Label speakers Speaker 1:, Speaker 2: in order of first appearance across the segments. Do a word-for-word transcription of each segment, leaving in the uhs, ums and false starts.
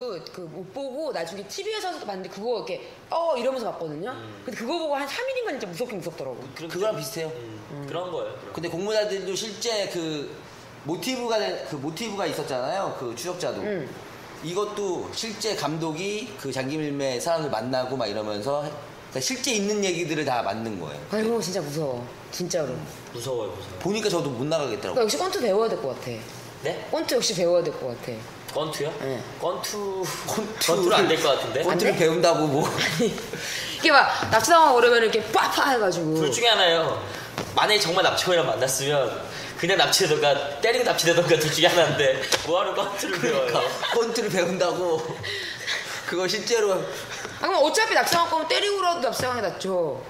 Speaker 1: 못 보고 나중에 티비에서도 봤는데 그거 이렇게 어 이러면서 봤거든요. 음. 근데 그거 보고 한 삼 일인가 진짜 무섭긴 무섭더라고.
Speaker 2: 그, 그거랑 비슷해요.
Speaker 3: 음. 음. 그런 거예요. 그런.
Speaker 2: 근데 공모자들도 실제 그 모티브가 그 모티브가 있었잖아요. 그 추적자도. 음. 이것도 실제 감독이 그 장기밀매 사람들 만나고 막 이러면서 그러니까 실제 있는 얘기들을 다 만든 거예요.
Speaker 1: 아이고 진짜 무서워. 진짜로.
Speaker 3: 무서워요, 무서워.
Speaker 2: 보니까 저도 못 나가겠더라고요.
Speaker 1: 그러니까 역시 권투 배워야 될 것 같아.
Speaker 3: 네?
Speaker 1: 권투 역시 배워야 될 것 같아.
Speaker 3: 권투요?
Speaker 1: 네.
Speaker 3: 권투 권투는 안 될 것 같은데.
Speaker 2: 권투를 배운다고 뭐?
Speaker 1: 아니 이게 막 납치당하고 그러면 이렇게 빡빡 해가지고.
Speaker 3: 둘 중에 하나예요. 만약에 정말 납치범이랑 만났으면 그냥 납치되던가 때리고 납치되던가 둘 중에 하나인데 뭐하러 권투를
Speaker 2: 그러니까,
Speaker 3: 배워요?
Speaker 2: 권투를 배운다고 그거 실제로.
Speaker 1: 아 그럼 어차피 납치당할 거면 때리고라도 납치당하는 게 낫죠.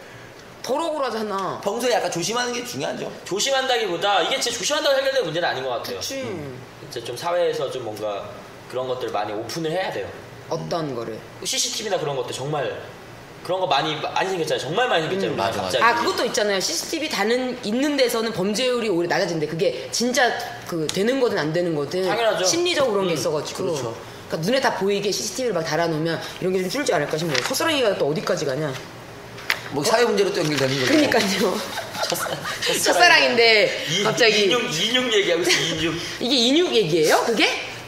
Speaker 1: 더러고라잖아.
Speaker 2: 평소에 약간 조심하는 게 중요하죠.
Speaker 3: 조심한다기보다 이게 진짜 조심한다고 해결될 문제는 아닌 것 같아요.
Speaker 1: 그치.
Speaker 3: 음. 이제 좀 사회에서 좀 뭔가 그런 것들을 많이 오픈을 해야 돼요.
Speaker 1: 어떤 거를?
Speaker 3: 씨씨티비나 그런 것들 정말 그런 거 많이 많이 생겼잖아요. 정말 많이 생겼잖아요.
Speaker 1: 음,
Speaker 2: 맞아,
Speaker 3: 갑자기.
Speaker 1: 아 그것도 있잖아요. 씨씨티비 다는 있는 데서는 범죄율이 오히려 낮아진대. 그게 진짜 그 되는 거든 안 되는 거든
Speaker 3: 당연하죠.
Speaker 1: 심리적으로 그런 게
Speaker 3: 음,
Speaker 1: 있어가지고.
Speaker 2: 그렇죠.
Speaker 1: 그러니까 눈에 다 보이게 씨씨티비를 막 달아놓으면 이런 게 좀 줄지 않을까 싶네요. 첫사랑이가 또 어디까지 가냐?
Speaker 2: 뭐 사회 문제로 또 연결되는 거죠.
Speaker 1: 그러니까요.
Speaker 3: 첫사랑,
Speaker 1: 첫사랑인데
Speaker 3: 이,
Speaker 1: 갑자기
Speaker 3: 인육 인육 얘기하고 있어. 인육.
Speaker 1: 이게 인육 얘기예요? 그게?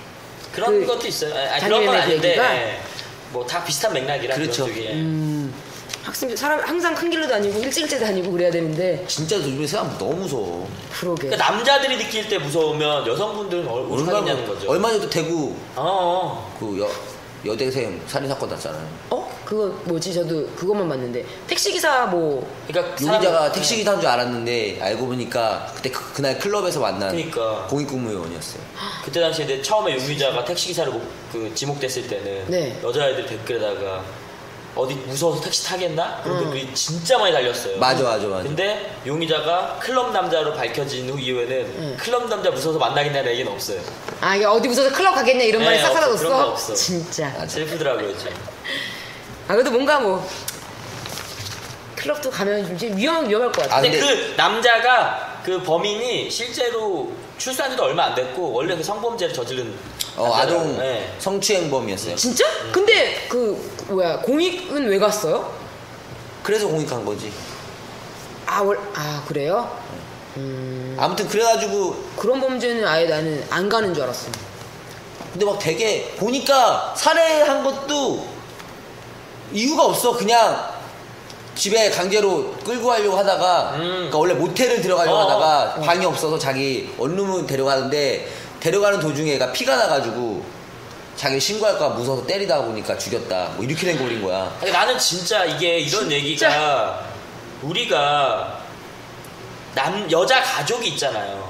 Speaker 3: 그런
Speaker 1: 그
Speaker 3: 것도 있어요. 아니, 그런 건 아닌데 예. 뭐 다 비슷한 맥락이라
Speaker 2: 그렇죠.
Speaker 3: 그런 쪽이.
Speaker 1: 음, 학생 사람 항상 큰 길로 다니고 일찍일찍 다니고 그래야 되는데.
Speaker 2: 진짜 요즘에 사람 너무 무서워.
Speaker 1: 그러게.
Speaker 3: 그러니까 남자들이 느낄 때 무서우면 여성분들은 오죽하겠냐는 거죠.
Speaker 2: 얼마 전도 대구
Speaker 3: 어.
Speaker 2: 그 여, 여대생 살인 사건 났잖아요.
Speaker 1: 어? 그거 뭐지? 저도 그것만 봤는데 택시기사 뭐
Speaker 3: 그러니까
Speaker 2: 용의자가
Speaker 3: 사람,
Speaker 2: 택시기사인 줄 알았는데 알고 보니까 그때 그, 그날 클럽에서 만난
Speaker 3: 그러니까.
Speaker 2: 공익근무요원이었어요.
Speaker 3: 그때 당시에 내 처음에 용의자가 택시기사로 목, 그 지목됐을 때는
Speaker 1: 네.
Speaker 3: 여자애들 댓글에다가 어디 무서워서 택시 타겠나? 그런 음. 댓글이 진짜 많이 달렸어요.
Speaker 2: 맞아 맞아 맞아.
Speaker 3: 근데 용의자가 클럽 남자로 밝혀진 후 이후에는 음. 클럽 남자 무서워서 만나겠냐는 얘기는 없어요.
Speaker 1: 아 이게 어디 무서워서 클럽 가겠냐 이런
Speaker 3: 네,
Speaker 1: 말이 싹
Speaker 3: 없어,
Speaker 1: 사라졌어?
Speaker 3: 그런 거 없어.
Speaker 1: 진짜.
Speaker 3: 아, 슬프더라고요 지금.
Speaker 1: 아 그래도 뭔가 뭐 클럽도 가면 이제 위험 위험할 것 같아.
Speaker 3: 아, 근데, 근데 그 남자가 그 범인이 실제로 출소한지도 얼마 안 됐고 원래 그 성범죄를 저지른
Speaker 2: 어 아동
Speaker 3: 네.
Speaker 2: 성추행범이었어요.
Speaker 1: 진짜? 음. 근데 그 뭐야 공익은 왜 갔어요?
Speaker 2: 그래서 공익한 거지.
Speaker 1: 아, 월, 아 그래요? 음...
Speaker 2: 아무튼 그래가지고
Speaker 1: 그런 범죄는 아예 나는 안 가는 줄 알았어.
Speaker 2: 근데 막 되게 보니까 살해한 것도 이유가 없어. 그냥 집에 강제로 끌고 가려고 하다가 음. 그러니까 원래 모텔을 들어가려고 어, 하다가 어. 방이 없어서 자기 원룸을 데려가는데 데려가는 도중에 얘가 피가 나가지고 자기 신고할까 무서워서 때리다가 보니까 죽였다. 뭐 이렇게 된 꼴인 거야.
Speaker 3: 아니, 나는 진짜 이게 이런 진짜? 얘기가 우리가 남 여자 가족이 있잖아요.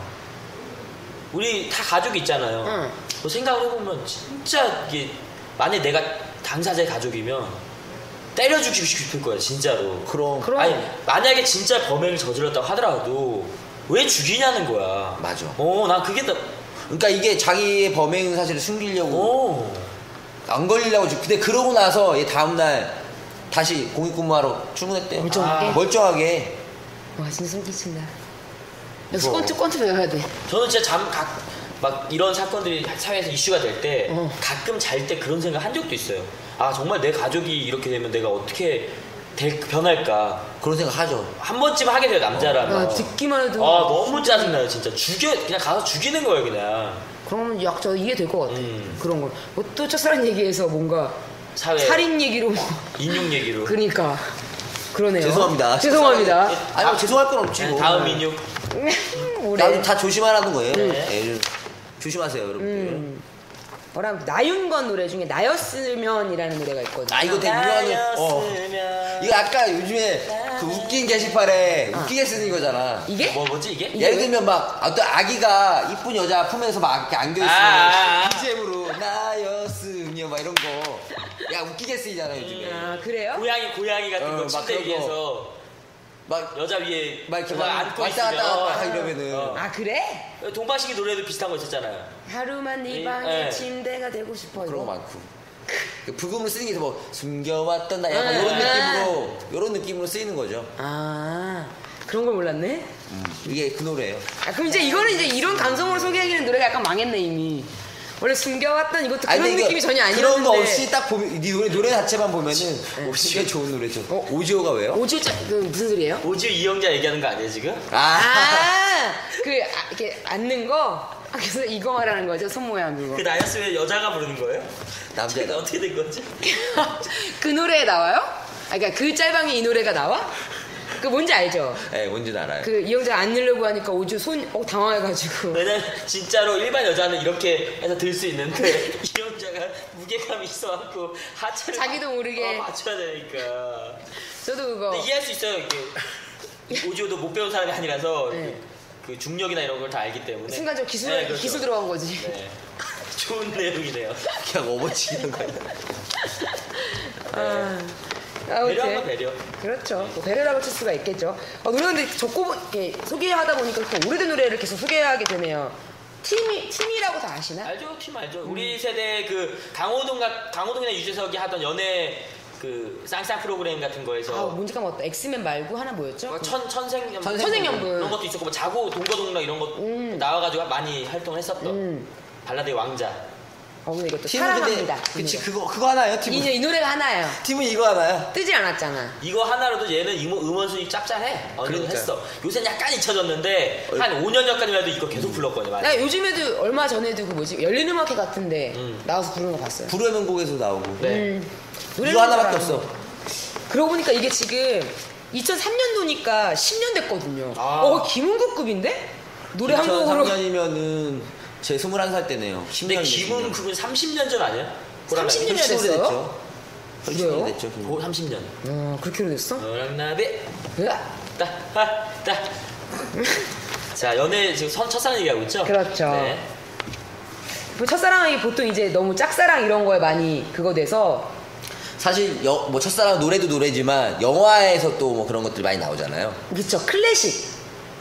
Speaker 3: 우리 다 가족이 있잖아요.
Speaker 1: 응.
Speaker 3: 뭐 생각을 해보면 진짜 이게 만약 내가 당사자의 가족이면 때려주고 싶을 거야 진짜로.
Speaker 2: 그럼.
Speaker 1: 그럼.
Speaker 3: 아니 만약에 진짜 범행을 저질렀다고 하더라도 왜 죽이냐는 거야.
Speaker 2: 맞아.
Speaker 3: 어, 난 그게 더.
Speaker 2: 그러니까 이게 자기의 범행 사실을 숨기려고
Speaker 3: 오.
Speaker 2: 안 걸리려고. 근데 그러고 나서 얘 다음날 다시 공익근무하러 출근했대요.
Speaker 1: 멀쩡하게?
Speaker 2: 아, 멀쩡하게.
Speaker 1: 와 진짜 숨기친다. 여기서 권투 권투 배워야 돼.
Speaker 3: 저는 진짜 잠 각 막 이런 사건들이 사회에서 이슈가 될 때
Speaker 1: 어.
Speaker 3: 가끔 잘 때 그런 생각 한 적도 있어요. 아 정말 내 가족이 이렇게 되면 내가 어떻게 될, 변할까
Speaker 2: 그런 생각 하죠.
Speaker 3: 한 번쯤 하게 돼요 남자라면.
Speaker 1: 아, 듣기만 해도.
Speaker 3: 아 너무 짜증나요 진짜. 죽여 그냥 가서 죽이는 거예요 그냥.
Speaker 1: 그러면 약 저 이해될 것 같아.
Speaker 3: 음.
Speaker 1: 그런 걸. 뭐 또 첫사랑 얘기해서 뭔가
Speaker 3: 사회
Speaker 1: 살인 얘기로.
Speaker 3: 인육 얘기로.
Speaker 1: 그러니까 그러네요.
Speaker 2: 죄송합니다.
Speaker 1: 죄송합니다.
Speaker 2: 아니 뭐 죄송할 건 없지.
Speaker 3: 네,
Speaker 2: 뭐.
Speaker 3: 다음 인육.
Speaker 1: 우리
Speaker 2: 다 조심하라는 거예요.
Speaker 3: 네.
Speaker 2: 네. 조심하세요 여러분들.
Speaker 1: 음. 뭐랑 나윤건 노래 중에 나였으면이라는 노래가 있거든요.
Speaker 2: 아 이거 되게 유명한 노래. 어. 이거 아까 요즘에 그 웃긴 게시판에
Speaker 1: 어.
Speaker 2: 웃기게 쓰는 거잖아.
Speaker 1: 이게?
Speaker 3: 뭐 뭐지 이게?
Speaker 2: 예를 들면 막 어떤 아기가 이쁜 여자 품에서 막 이렇게 안겨있으면
Speaker 3: 아, 아, 아.
Speaker 2: 비지엠으로 나였으면 막 이런 거. 야 웃기게 쓰이잖아 요즘에.
Speaker 1: 아 그래요?
Speaker 3: 고양이 고양이 같은
Speaker 2: 어,
Speaker 3: 거
Speaker 2: 막
Speaker 3: 침대
Speaker 2: 그런 거.
Speaker 3: 위에서
Speaker 2: 막
Speaker 3: 여자 위에
Speaker 2: 막 이렇게
Speaker 3: 여자
Speaker 2: 막
Speaker 3: 안고
Speaker 2: 왔다
Speaker 3: 있으면
Speaker 2: 갔다 막
Speaker 3: 어.
Speaker 2: 이러면은.
Speaker 3: 어.
Speaker 1: 아 그래?
Speaker 3: 동방신기 노래도 비슷한 거 있었잖아요.
Speaker 1: 하루만 네
Speaker 3: 이-
Speaker 1: 방에
Speaker 3: 네.
Speaker 1: 침대가 되고 싶어.
Speaker 2: 그런 거
Speaker 1: 이거.
Speaker 2: 많고. 그 부금을 쓰는 게 있어. 뭐 숨겨왔던 나 약간
Speaker 1: 음.
Speaker 2: 이런 느낌으로 이런 느낌으로 쓰이는 거죠.
Speaker 1: 아 그런 걸 몰랐네.
Speaker 2: 음, 이게 그 노래예요.
Speaker 1: 아 그럼 이제 이거는 이제 이런 감성으로 소개하기는 노래가 약간 망했네 이미. 원래 숨겨왔던 이것도
Speaker 2: 아니,
Speaker 1: 그런
Speaker 2: 근데
Speaker 1: 느낌이
Speaker 2: 이거
Speaker 1: 전혀 아니었는데.
Speaker 2: 그런 거 없이 딱 보면 네 노래 노래 자체만 보면은 되게 좋은 노래죠.
Speaker 1: 어?
Speaker 2: 오지오가 왜요?
Speaker 1: 오지오 짜, 그 무슨 소리예요?
Speaker 3: 오지오 이영자 얘기하는 거 아니에요 지금?
Speaker 2: 아,
Speaker 1: 아, 그 아, 이렇게 앉는 거. 아, 그래서 이거 말하는 거죠, 손 모양 그거.
Speaker 3: 그 나였으면 여자가 부르는 거예요?
Speaker 2: 남자
Speaker 3: 제가 어떻게 된 거지?
Speaker 1: 그 노래에 나와요? 아, 그러니까 그 짤방에 이 노래가 나와? 그 뭔지 알죠?
Speaker 2: 네, 뭔지는 알아요.
Speaker 1: 그 이영자 안 넣으려고 하니까 오지오 손 어, 당황해가지고.
Speaker 3: 왜냐면 진짜로 일반 여자는 이렇게 해서 들 수 있는데 이영자가 무게감이 있어갖고 하체를
Speaker 1: 자기도 모르게.
Speaker 3: 어, 맞춰야 되니까.
Speaker 1: 저도 그거.
Speaker 3: 근데 이해할 수 있어요. 이게 오지오도 못 배운 사람이 아니라서
Speaker 1: 네.
Speaker 3: 그 중력이나 이런 걸 다 알기 때문에
Speaker 1: 순간적으로 기술,
Speaker 3: 네, 그렇죠.
Speaker 1: 기술 들어간 거지.
Speaker 3: 네. 좋은 내용이네요.
Speaker 2: 그냥 업어치는 거예요.
Speaker 1: 아,
Speaker 3: 배려한
Speaker 1: 아무튼.
Speaker 3: 건 배려.
Speaker 1: 그렇죠. 뭐 배려라고 칠 수가 있겠죠. 어, 노래 근데 적고 이렇게 소개하다 보니까 또 오래된 노래를 계속 소개하게 되네요. 팀이 팀이라고 다 아시나?
Speaker 3: 알죠, 팀 알죠.
Speaker 1: 음.
Speaker 3: 우리 세대 그 강호동 같 강호동이나 유재석이 하던 연애 그 쌍쌍 프로그램 같은
Speaker 1: 아,
Speaker 3: 거에서
Speaker 1: 뭔지 까먹었다. 엑스맨 말고 하나 뭐였죠?
Speaker 3: 뭐 천 천생
Speaker 1: 천생연분.
Speaker 3: 이런 것도 있었고 뭐 자고 동거동락 이런 것
Speaker 1: 음.
Speaker 3: 나와가지고 많이 활동을 했었던
Speaker 1: 음.
Speaker 3: 발라드의 왕자.
Speaker 1: 어, 근데 이것도
Speaker 2: 팀은
Speaker 1: 사랑합니다.
Speaker 2: 근데 그치
Speaker 1: 이 노래.
Speaker 2: 그거 그거 하나요?
Speaker 1: 이,
Speaker 2: 팀은
Speaker 1: 이 노래가 하나예요.
Speaker 2: 팀은 이거 하나요?
Speaker 1: 뜨지 않았잖아.
Speaker 3: 이거 하나로도 얘는 음원, 음원 순위 짭짤해. 어느 정도
Speaker 2: 그러니까요.
Speaker 3: 했어. 요새는 약간 잊혀졌는데 한 오 년 전까지만 해도 이거 계속 불렀거든요. 많이.
Speaker 1: 나 요즘에도 얼마 전에도 그 뭐지 열린 음악회 같은데
Speaker 3: 음.
Speaker 1: 나와서 부르는 거 봤어요.
Speaker 2: 불후의 명곡에서 나오고
Speaker 3: 네.
Speaker 1: 음,
Speaker 2: 이거 하나밖에
Speaker 1: 노래는
Speaker 2: 없어.
Speaker 1: 그러고 보니까 이게 지금 이천삼 년도니까 십 년 됐거든요.
Speaker 3: 아.
Speaker 1: 어, 김은국급인데? 노래 한 곡으로.
Speaker 2: 이천삼 년이면은 제 스물한 살 때네요. 십
Speaker 3: 근데
Speaker 2: 년
Speaker 3: 김은 그분 삼십 년 전 아니야?
Speaker 1: 삼십 년이나
Speaker 2: 훨씬
Speaker 1: 됐어요?
Speaker 2: 오래됐죠. 훨씬
Speaker 1: 그래요?
Speaker 2: 오래됐죠.
Speaker 3: 고 삼십 년.
Speaker 1: 어, 그렇게 오래됐어?
Speaker 3: 너랑나비
Speaker 1: 으아.
Speaker 3: 따따따. 자 연애 지금 선 첫사랑 얘기하고 있죠?
Speaker 1: 그렇죠.
Speaker 3: 네.
Speaker 1: 그 첫사랑이 보통 이제 너무 짝사랑 이런 거에 많이 그거 돼서
Speaker 2: 사실 여, 뭐 첫사랑 노래도 노래지만 영화에서 또 뭐 그런 것들이 많이 나오잖아요.
Speaker 1: 그쵸 클래식.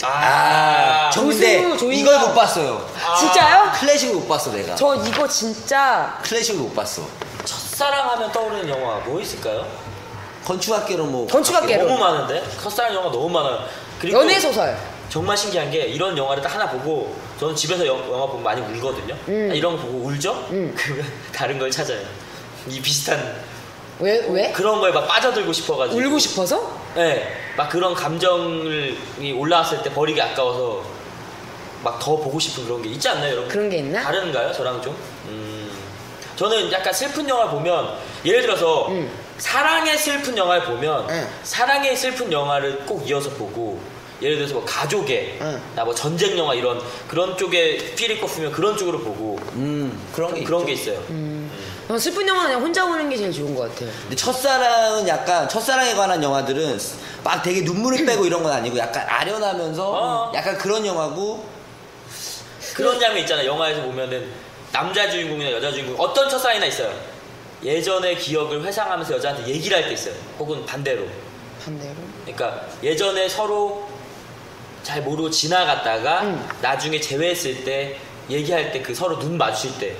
Speaker 3: 아,
Speaker 2: 저 근데
Speaker 1: 조승우, 조인성.
Speaker 2: 이걸 못 봤어요.
Speaker 3: 아.
Speaker 1: 진짜요?
Speaker 2: 클래식을 못 봤어 내가.
Speaker 1: 저 이거 진짜
Speaker 2: 클래식을 못 봤어.
Speaker 3: 첫사랑 하면 떠오르는 영화 뭐 있을까요?
Speaker 2: 건축학개로 뭐
Speaker 1: 건축학개로.
Speaker 3: 너무 많은데? 첫사랑 영화 너무 많아요. 그리고
Speaker 1: 연애 소설.
Speaker 3: 정말 신기한 게 이런 영화를 딱 하나 보고 저는 집에서 영, 영화 보면 많이 울거든요.
Speaker 1: 음.
Speaker 3: 아, 이런 거 보고 울죠?
Speaker 1: 음.
Speaker 3: 그러면 다른 걸 찾아요. 이 비슷한
Speaker 1: 왜 왜?
Speaker 3: 그런 거에 막 빠져들고 싶어가지고
Speaker 1: 울고 싶어서?
Speaker 3: 네, 막 그런 감정이 올라왔을 때 버리기 아까워서 막 더 보고 싶은 그런 게 있지 않나요, 여러분?
Speaker 1: 그런 게 있나?
Speaker 3: 다른가요, 저랑 좀? 음, 저는 약간 슬픈 영화 보면 예를 들어서
Speaker 1: 음.
Speaker 3: 사랑의 슬픈 영화를 보면
Speaker 1: 응.
Speaker 3: 사랑의 슬픈 영화를 꼭 이어서 보고 예를 들어서 뭐 가족의
Speaker 1: 응.
Speaker 3: 나 뭐 전쟁 영화 이런 그런 쪽에 필이 꼽으면 그런 쪽으로 보고
Speaker 2: 음 그런 게
Speaker 3: 그런
Speaker 2: 있죠.
Speaker 3: 게 있어요.
Speaker 1: 음. 어, 슬픈 영화는 그냥 혼자 보는 게 제일 좋은 것 같아요.
Speaker 2: 근데 첫사랑은 약간 첫사랑에 관한 영화들은 막 되게 눈물을 빼고 이런 건 아니고 약간 아련하면서
Speaker 3: 어.
Speaker 2: 약간 그런 영화고
Speaker 3: 그런 장면 있잖아요. 영화에서 보면은 남자 주인공이나 여자 주인공 어떤 첫사랑이나 있어요. 예전의 기억을 회상하면서 여자한테 얘기를 할 때 있어요. 혹은 반대로.
Speaker 1: 반대로.
Speaker 3: 그러니까 예전에 서로 잘 모르고 지나갔다가
Speaker 1: 음.
Speaker 3: 나중에 재회했을 때 얘기할 때 그 서로 눈 마주칠 때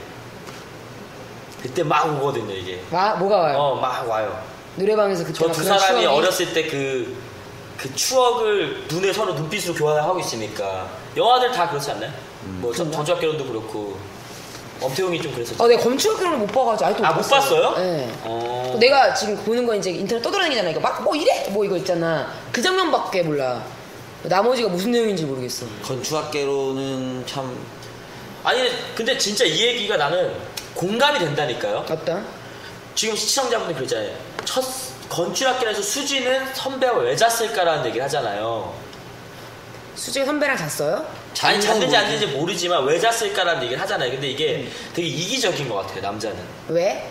Speaker 3: 그때 막 오거든요 이게.
Speaker 1: 와, 뭐가 와요?
Speaker 3: 어 막 와요.
Speaker 1: 노래방에서 그때
Speaker 3: 저
Speaker 1: 막
Speaker 3: 두
Speaker 1: 그런
Speaker 3: 사람이
Speaker 1: 추억이-
Speaker 3: 어렸을 때 그 그 추억을 눈에 서로 눈빛으로 교환을 하고 있으니까 영화들 다 그렇지 않나요? 뭐 전- 전주학개론도 그렇고 엄태웅이 좀 그랬었죠.
Speaker 1: 어, 내가 검출학교를 못 봐가지고 아직도
Speaker 3: 아, 못 봤어요?
Speaker 1: 네.
Speaker 3: 어.
Speaker 1: 내가 지금 보는 건 이제 인터넷 떠돌아다니잖아. 이거 막 뭐 이래? 뭐 이거 있잖아. 그 장면밖에 몰라. 나머지가 무슨 내용인지 모르겠어.
Speaker 2: 건축학개로는 참
Speaker 3: 아니 근데 진짜 이 얘기가 나는 공감이 된다니까요.
Speaker 1: 어떤?
Speaker 3: 지금 시청자분들 그러잖아요. 첫 건축학개론에서 수지는 선배와 왜 잤을까라는 얘기를 하잖아요.
Speaker 1: 수지가 선배랑 잤어요?
Speaker 3: 아니
Speaker 2: 자기는
Speaker 3: 잤는지 안
Speaker 2: 모르지.
Speaker 3: 잤는지 모르지만 왜 잤을까라는 얘기를 하잖아요. 근데 이게 되게 이기적인 것 같아요. 남자는.
Speaker 1: 왜?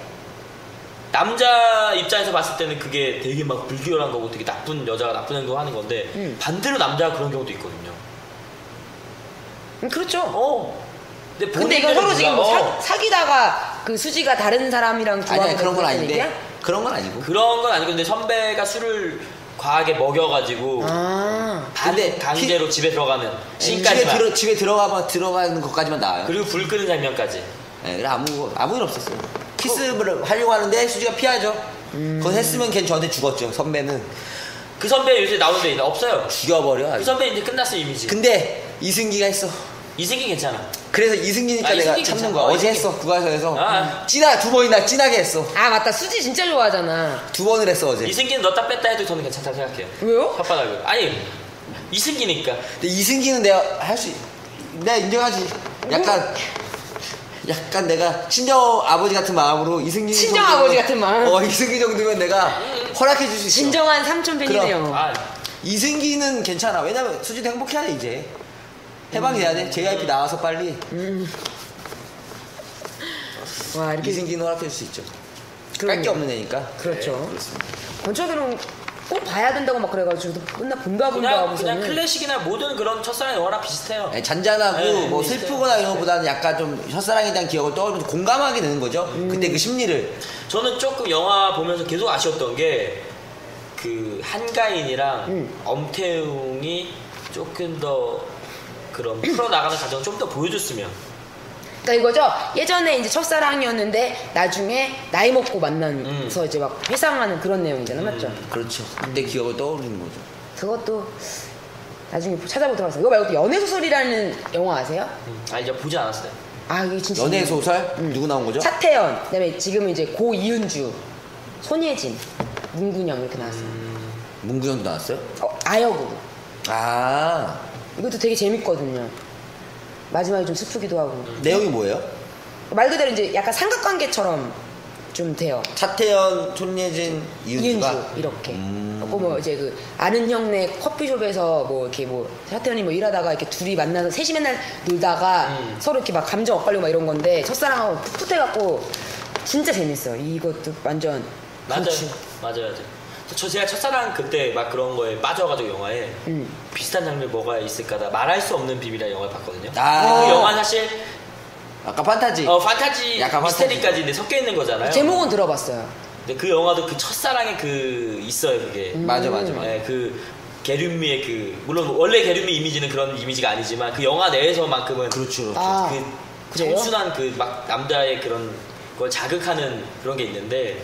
Speaker 3: 남자 입장에서 봤을 때는 그게 되게 막 불교란 거고 되게 나쁜 여자가 나쁜 행동 하는 건데
Speaker 1: 음.
Speaker 3: 반대로 남자가 그런 경우도 있거든요.
Speaker 1: 음, 그렇죠.
Speaker 3: 어. 근데,
Speaker 1: 근데 이거
Speaker 3: 본인들은
Speaker 1: 서로 지금 뭐
Speaker 3: 몰라. 어.
Speaker 1: 사, 사귀다가 그 수지가 다른 사람이랑
Speaker 2: 아니 아니
Speaker 1: 좋아하고
Speaker 2: 그런 건
Speaker 1: 그랬다는
Speaker 2: 아닌데
Speaker 1: 얘기야?
Speaker 2: 그런 건 아니고
Speaker 3: 그런 건 아니고 근데 선배가 술을 과하게 먹여가지고
Speaker 1: 아.
Speaker 3: 반
Speaker 2: 근데
Speaker 3: 강제로 집에 들어가는
Speaker 2: 집에
Speaker 3: 씬까지만
Speaker 2: 들어 집에 들어가면 들어가는 것까지만 나와요.
Speaker 3: 그리고 불 끄는 장면까지.
Speaker 2: 네, 그래 아무 아무 일 없었어요. 키스를 하려고 하는데 수지가 피하죠. 그거 했으면 걔는 저한테 죽었죠. 선배는
Speaker 3: 그 선배 요새 나오는 데 없어요.
Speaker 2: 죽여버려.
Speaker 3: 그
Speaker 2: 아주.
Speaker 3: 선배 이제 끝났어 이미지.
Speaker 2: 근데 이승기가 했어.
Speaker 3: 이승기 괜찮아.
Speaker 2: 그래서 이승기니까
Speaker 3: 아,
Speaker 2: 내가
Speaker 3: 이승기
Speaker 2: 참는
Speaker 3: 괜찮아.
Speaker 2: 거야.
Speaker 3: 어,
Speaker 2: 어제
Speaker 3: 이승기.
Speaker 2: 했어 국가에서
Speaker 3: 아.
Speaker 2: 찌나 두 번이나 찐하게 했어.
Speaker 1: 아 맞다 수지 진짜 좋아하잖아.
Speaker 2: 두 번을 했어 어제.
Speaker 3: 이승기는 넣었다 뺐다 해도 저는 괜찮다고 생각해요.
Speaker 1: 왜요?
Speaker 3: 혓바닥을. 아니 이승기니까.
Speaker 2: 근데 이승기는 내가 할 수 내가 인정하지. 약간 약간 내가 친정 아버지 같은 마음으로 이승기
Speaker 1: 친정
Speaker 2: 정도면-
Speaker 1: 아버지 같은 마음.
Speaker 2: 어 이승기 정도면 내가 허락해 줄 수 있어.
Speaker 1: 진정한 삼촌 팬이네요.
Speaker 3: 아
Speaker 2: 이승기는 괜찮아. 왜냐면 수지도 행복해야 돼 이제. 해방돼야 돼. 제이아이피 나와서 빨리.
Speaker 1: 와 이렇게
Speaker 2: 이승기는 허락해 줄 수 있죠.
Speaker 1: 그럼요.
Speaker 2: 깔 게 없는 애니까.
Speaker 1: 그렇죠.
Speaker 2: 네, 그렇습니다.
Speaker 1: 권철이는 꼭 봐야 된다고 막 그래가지고 맨날 본가 본가
Speaker 3: 그냥
Speaker 1: 하고서는
Speaker 3: 그냥 클래식이나 모든 그런 첫사랑 영화랑 비슷해요.
Speaker 2: 네, 잔잔하고
Speaker 3: 네,
Speaker 2: 뭐
Speaker 3: 비슷해요.
Speaker 2: 슬프거나 이런 것보다는 약간 좀 첫사랑에 대한 기억을 떠올리면서 공감하게 되는 거죠.
Speaker 1: 음.
Speaker 2: 그때 그 심리를.
Speaker 3: 저는 조금 영화 보면서 계속 아쉬웠던 게 그 한가인이랑
Speaker 1: 음.
Speaker 3: 엄태웅이 조금 더 그런 풀어나가는 과정을 좀 더 보여줬으면.
Speaker 1: 그러니까 이거죠. 예전에 이제 첫사랑이었는데 나중에 나이 먹고 만나서
Speaker 3: 음.
Speaker 1: 이제 막 회상하는 그런 내용이잖아, 맞죠?
Speaker 2: 그렇죠. 그때 기억을 떠올리는 거죠.
Speaker 1: 그것도 나중에 찾아보도록 하겠습니다. 이거 말고 또 연애소설이라는 영화 아세요?
Speaker 3: 음. 아 이제 보지 않았어요.
Speaker 1: 아 이게 진짜
Speaker 2: 연애 소설 누구 나온 거죠?
Speaker 1: 차태현, 그다음에 지금은 이제 고 이은주, 손예진, 문근영 이렇게 나왔어요.
Speaker 2: 문구영도 나왔어요?
Speaker 1: 어, 아역으로.
Speaker 2: 아
Speaker 1: 이것도 되게 재밌거든요. 마지막에 좀 슬프기도 하고.
Speaker 2: 내용이 뭐예요?
Speaker 1: 말 그대로 이제 약간 삼각관계처럼 좀 돼요.
Speaker 2: 차태현, 손예진, 이은주가
Speaker 1: 이은주 이렇게.
Speaker 2: 음.
Speaker 1: 그리고 뭐 이제 그 아는 형네 커피숍에서 뭐 이렇게 뭐 차태현이 뭐 일하다가 이렇게 둘이 만나서 셋이 맨날 놀다가
Speaker 3: 음.
Speaker 1: 서로 이렇게 막 감정 엇갈리고 막 이런 건데 첫사랑하고 풋풋해갖고 진짜 재밌어요. 이것도 완전
Speaker 3: 맞아요.
Speaker 1: 강추.
Speaker 3: 맞아요. 맞아요. 저 제가 첫사랑 그때 막 그런 거에 빠져가지고 영화에
Speaker 1: 음.
Speaker 3: 비슷한 장르 뭐가 있을까다 말할 수 없는 비밀이라는 영화를 봤거든요.
Speaker 2: 아.
Speaker 3: 그 영화 사실
Speaker 2: 아까 판타지.
Speaker 3: 어, 판타지
Speaker 2: 약간
Speaker 3: 미스테리까지 근데 섞여 있는 거잖아요.
Speaker 1: 제목은 들어봤어요.
Speaker 3: 근데 그 영화도 그 첫사랑의 그 있어요 그게.
Speaker 2: 맞아 맞아 맞아.
Speaker 3: 네, 그 게륜미의 그 물론 원래 게륜미 이미지는 그런 이미지가 아니지만 그 영화 내에서만큼은
Speaker 2: 그렇죠 그렇죠.
Speaker 1: 아,
Speaker 3: 그
Speaker 1: 그래요?
Speaker 3: 청순한 그 막 남자의 그런 걸 자극하는 그런 게 있는데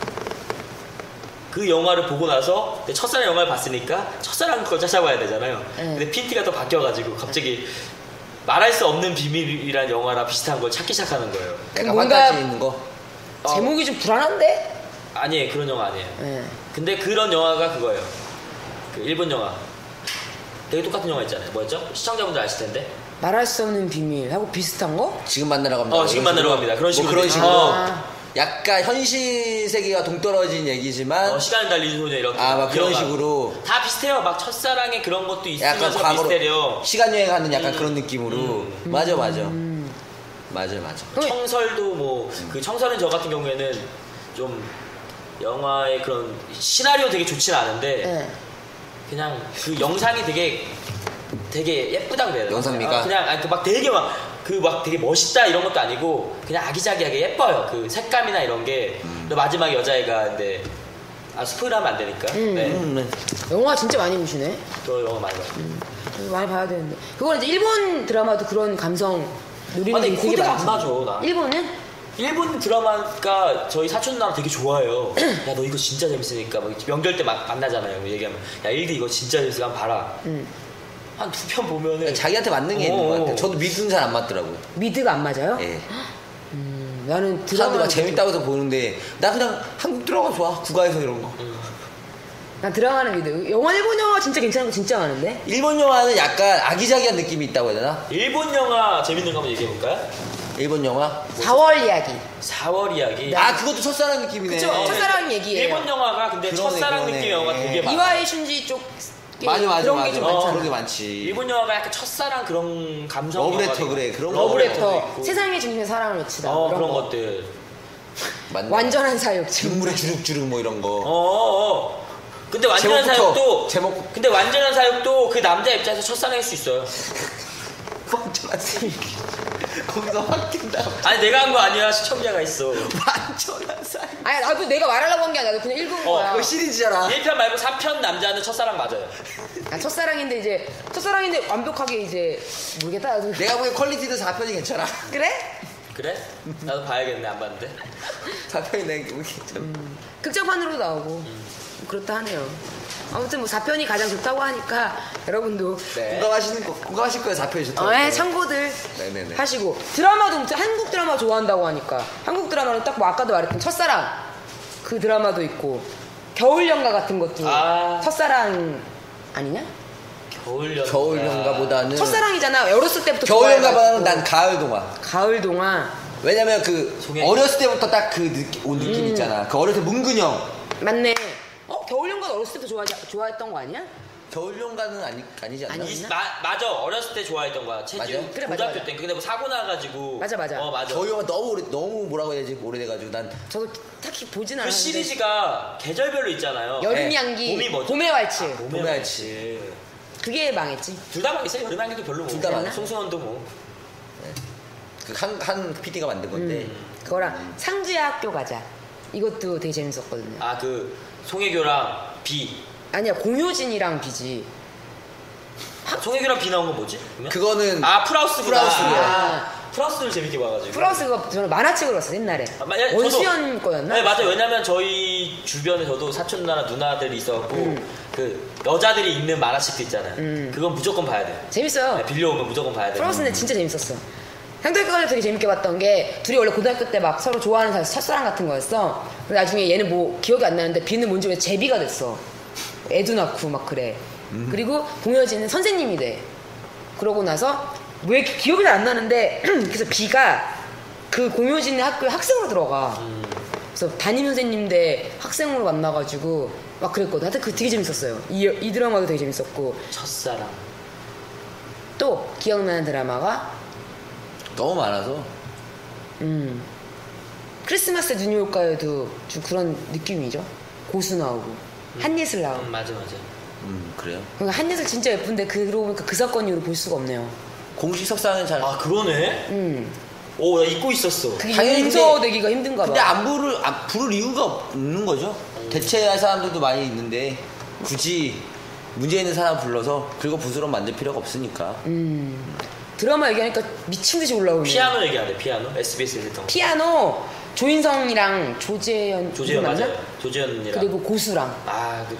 Speaker 3: 그 영화를 보고 나서 첫사랑 영화를 봤으니까 첫사랑 걸 찾아봐야 되잖아요.
Speaker 1: 네.
Speaker 3: 근데 핀티가 또 바뀌어가지고 갑자기 말할 수 없는 비밀이란 영화랑 비슷한 걸 찾기 시작하는 거예요.
Speaker 2: 약간
Speaker 1: 뭔가-
Speaker 2: 판타지 있는 거.
Speaker 3: 어,
Speaker 1: 제목이 좀 불안한데?
Speaker 3: 아니에요 그런 영화 아니에요.
Speaker 1: 네.
Speaker 3: 근데 그런 영화가 그거예요. 그 일본 영화. 되게 똑같은 영화 있잖아요. 뭐였죠? 시청자분들 아실 텐데.
Speaker 1: 말할 수 없는 비밀 하고 비슷한 거?
Speaker 2: 지금 만나러 갑니다.
Speaker 3: 어, 지금
Speaker 2: 이런
Speaker 3: 만나러
Speaker 2: 식으로.
Speaker 3: 갑니다. 그런 식으로
Speaker 2: 뭐 그런
Speaker 3: 돼.
Speaker 2: 식으로.
Speaker 1: 아.
Speaker 2: 약간 현실 세계와 동떨어진 얘기지만
Speaker 3: 어, 시간을 달리는 소녀 이렇게.
Speaker 2: 아, 막 그런
Speaker 3: 영화.
Speaker 2: 식으로.
Speaker 3: 다 비슷해요. 막 첫사랑의 그런 것도
Speaker 2: 약간
Speaker 3: 있으면서
Speaker 2: 과거로
Speaker 3: 비슷해요.
Speaker 2: 시간 여행하는 약간
Speaker 3: 음.
Speaker 2: 그런 느낌으로.
Speaker 3: 음.
Speaker 2: 맞아 맞아. 맞아 맞아.
Speaker 1: 그럼-
Speaker 3: 청설도 뭐 그 청설은 저 같은 경우에는 좀 영화의 그런 시나리오 되게 좋진 않은데
Speaker 1: 네.
Speaker 3: 그냥 그 영상이 되게 되게 예쁘다 그래야 되나?
Speaker 2: 영상미가?
Speaker 3: 어, 그냥 아니, 그 막 되게 막 그 막 되게 멋있다 이런 것도 아니고 그냥 아기자기하게 예뻐요. 그 색감이나 이런 게. 근데 마지막에 여자애가 근데 아 스포일하면 안 되니까.
Speaker 1: 음.
Speaker 3: 네.
Speaker 2: 음, 네.
Speaker 1: 영화 진짜 많이 보시네.
Speaker 3: 저 영화 많이 봤어요.
Speaker 1: 이거 많이 봐야 되는데. 그건 이제 일본 드라마도 그런 감성 노리는
Speaker 3: 아, 근데
Speaker 1: 게 되게
Speaker 3: 코드가
Speaker 1: 많지.
Speaker 3: 안 맞아, 나.
Speaker 1: 일본은?
Speaker 3: 일본 드라마가 저희 사촌 누나랑 되게 좋아해요. 야 너 이거 진짜 재밌으니까 막 명절 때 막 만나잖아요. 얘기하면 야 일디 이거 진짜 재밌어 한번 봐라.
Speaker 1: 음.
Speaker 3: 한 두 편 보면은
Speaker 2: 자기한테 맞는 게 있는 것
Speaker 3: 어,
Speaker 2: 같아요.
Speaker 3: 어.
Speaker 2: 저도 미드는 잘 안 맞더라고요.
Speaker 1: 미드가 안 맞아요?
Speaker 2: 예.
Speaker 1: 음, 나는
Speaker 2: 사람들이
Speaker 1: 드라마
Speaker 2: 막 재밌다고 해서 보는데 나 그냥 한국 드라마 좋아. 국가에서 이런 거.
Speaker 1: 난 드라마는 미드. 영화 일본 영화 진짜 괜찮은 거 진짜 많은데.
Speaker 2: 일본 영화는 약간 아기자기한 느낌이 있다고 해야 되나?
Speaker 3: 일본 영화 재밌는 거 한번 얘기해 볼까요?
Speaker 2: 일본 영화?
Speaker 1: 사월 이야기.
Speaker 3: 사월 이야기.
Speaker 2: 아 그것도 첫사랑 느낌이네.
Speaker 1: 그쵸,
Speaker 3: 어,
Speaker 1: 첫사랑 얘기예요.
Speaker 3: 일본 영화가 근데
Speaker 2: 그러네,
Speaker 3: 첫사랑
Speaker 2: 그러네.
Speaker 3: 느낌 영화가 되게 많아.
Speaker 1: 이와이 슌지 쪽
Speaker 2: 맞아 맞아
Speaker 1: 그런
Speaker 2: 맞아.
Speaker 1: 게 좀
Speaker 3: 어,
Speaker 1: 많잖아.
Speaker 2: 그런 게 많지.
Speaker 3: 일본 영화가 약간 첫사랑 그런 감성
Speaker 2: 러브레터
Speaker 3: 영화가
Speaker 2: 그래, 그런 거.
Speaker 1: 러브레터,
Speaker 3: 있고.
Speaker 1: 세상의 중심에 사랑을 외치다.
Speaker 3: 어
Speaker 1: 이런
Speaker 3: 그런
Speaker 1: 거.
Speaker 3: 것들.
Speaker 2: 맞네.
Speaker 1: 완전한 사육. 지금.
Speaker 2: 눈물에 주룩주룩 뭐 이런 거.
Speaker 3: 어어 어. 근데 완전한
Speaker 2: 제목부터,
Speaker 3: 사육도
Speaker 2: 제목.
Speaker 3: 근데 완전한 사육도 그 남자 입장에서 첫사랑일 수 있어요.
Speaker 2: 완전한 사육. 거기서 확 낀다.
Speaker 3: 아니 내가 한 거 아니야 시청자가 있어.
Speaker 2: 완전한 사육.
Speaker 1: 아니 나도 내가 말하려고 한 게 아니라 나도 그냥 읽은
Speaker 3: 어,
Speaker 1: 거야.
Speaker 2: 그거 시리즈잖아.
Speaker 3: 일 편 말고 삼 편 남자는 첫사랑 맞아요.
Speaker 1: 아, 첫사랑인데 이제 첫사랑인데 완벽하게 이제 모르겠다. 나도.
Speaker 2: 내가 보기엔 퀄리티도 사 편이 괜찮아.
Speaker 1: 그래?
Speaker 3: 그래? 나도 봐야겠네 안 봤는데.
Speaker 2: 사 편이 내가 보기 괜찮아.
Speaker 1: 극장판으로도 나오고 그렇다 하네요. 아무튼 뭐 사 편이 가장 좋다고 하니까 여러분도
Speaker 2: 네. 공감하시는 거 공감하실 거예요. 사 편이 좋다고.
Speaker 1: 어, 예, 참고들
Speaker 2: 네네네.
Speaker 1: 하시고 드라마도 한국 드라마 좋아한다고 하니까 한국 드라마는 딱 뭐 아까도 말했던 첫사랑 그 드라마도 있고 겨울연가 같은 것도
Speaker 3: 아.
Speaker 1: 첫사랑 아니냐?
Speaker 3: 겨울연가.
Speaker 2: 겨울연가보다는
Speaker 1: 첫사랑이잖아. 어렸을 때부터
Speaker 2: 겨울연가보다는
Speaker 1: 좋아해가지고.
Speaker 2: 난 가을 동화.
Speaker 1: 가을 동화
Speaker 2: 왜냐면 그
Speaker 3: 송혜.
Speaker 2: 어렸을 때부터 딱 그 느낌, 온 느낌
Speaker 1: 음.
Speaker 2: 있잖아. 그 어렸을 때 문근영.
Speaker 1: 맞네. 어 겨울연가 어렸을 때부터 좋아하지, 좋아했던 거 아니야?
Speaker 2: 겨울연가는 아니 아니지 않나?
Speaker 1: 아니.
Speaker 3: 이- 마, 맞아 어렸을 때 좋아했던 거야 체중
Speaker 2: 맞아?
Speaker 1: 그래, 맞아,
Speaker 3: 고등학교
Speaker 1: 맞아.
Speaker 3: 때 근데 뭐 사고 나가지고
Speaker 1: 맞아, 맞아.
Speaker 3: 어 맞아
Speaker 2: 겨울연가 너무 오래 너무 뭐라고 해야지 오래돼가지고 난
Speaker 1: 저도 딱히 보진
Speaker 3: 그
Speaker 1: 않았는데.
Speaker 3: 시리즈가 계절별로 있잖아요.
Speaker 1: 여름
Speaker 2: 네.
Speaker 1: 향기,
Speaker 3: 봄이 뭐죠?
Speaker 1: 봄의 왈츠.
Speaker 3: 아, 봄의
Speaker 2: 봄의
Speaker 3: 왈츠.
Speaker 1: 그게 망했지.
Speaker 3: 둘 다 망했어요. 여름 향기도 별로
Speaker 2: 둘다
Speaker 3: 뭐.
Speaker 2: 망했어.
Speaker 3: 송승헌도 뭐.
Speaker 2: 그한한 피디가 만든 건데
Speaker 1: 음. 그거랑 상주의 학교 가자. 이것도 되게 재밌었거든요.
Speaker 3: 아 그 송혜교랑 비.
Speaker 1: 아니야 공효진이랑 비지.
Speaker 3: 송혜교랑 비 나온 건 뭐지? 그러면?
Speaker 2: 그거는
Speaker 3: 아 프라우스구나.
Speaker 2: 프라우스구나.
Speaker 3: 아, 프라우스를 재밌게 봐가지고.
Speaker 1: 플러스가 저는 만화책으로 봤어 옛날에.
Speaker 3: 아, 마- 예,
Speaker 1: 원수연
Speaker 3: 저도-
Speaker 1: 거였나?
Speaker 3: 네 맞아요. 왜냐면 저희 주변에 저도 사촌 누나 누나들이 있었고
Speaker 1: 음.
Speaker 3: 그 여자들이 읽는 만화책도 있잖아요.
Speaker 1: 음.
Speaker 3: 그건 무조건 봐야 돼.
Speaker 1: 재밌어요.
Speaker 3: 네, 빌려오면 무조건 봐야 돼.
Speaker 1: 플러스는 진짜 재밌었어. 상대학교가 되게 재밌게 봤던 게 둘이 원래 고등학교 때 막 서로 좋아하는 사람 첫사랑 같은 거였어. 근데 나중에 얘는 뭐 기억이 안 나는데 비는 뭔지 왜 제비가 됐어. 애도 낳고 막 그래. 그리고 공효진은 선생님이 돼. 그러고 나서 왜 이렇게 기억이 잘 안 나는데 그래서 비가 그 공효진의 학교에 학생으로 들어가.
Speaker 3: 음.
Speaker 1: 그래서 담임 선생님 대 학생으로 만나가지고 막 그랬거든. 하여튼 그 되게 재밌었어요. 이, 이 드라마도 되게 재밌었고
Speaker 3: 첫사랑.
Speaker 1: 또 기억나는 드라마가
Speaker 2: 너무 많아서
Speaker 1: 음 크리스마스 눈이 올까요도 좀 그런 느낌이죠. 고수 나오고 한예슬 나오고.
Speaker 3: 음, 맞아 맞아.
Speaker 2: 음 그래요.
Speaker 1: 그러니까 한예슬 진짜 예쁜데 그러고 보니까 그 사건 이후로 볼 수가 없네요.
Speaker 2: 공식 석상은 잘
Speaker 3: 아 그러네.
Speaker 1: 음
Speaker 3: 오 나 잊고 있었어.
Speaker 1: 그게
Speaker 2: 당연히
Speaker 1: 용서되기가 힘든가 봐.
Speaker 2: 근데 안 부를 안 부를 이유가 없는 거죠. 대체할 사람들도 많이 있는데 굳이 문제 있는 사람 불러서 그리고 부스럼 만들 필요가 없으니까.
Speaker 1: 음 드라마 얘기하니까 미친 듯이 올라오네.
Speaker 3: 피아노 얘기하네 피아노 에스비에스에서 했던 거.
Speaker 1: 피아노 조인성이랑 조재현
Speaker 3: 조재현
Speaker 1: 맞나?
Speaker 3: 맞아요. 조재현이랑.
Speaker 1: 그리고 고수랑
Speaker 3: 아그